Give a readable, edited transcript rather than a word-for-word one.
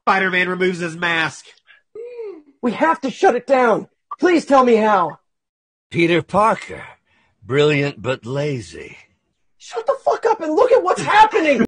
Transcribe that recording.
Spider-Man removes his mask. We have to shut it down. Please tell me how. Peter Parker. Brilliant but lazy. Shut the fuck up and look at what's happening!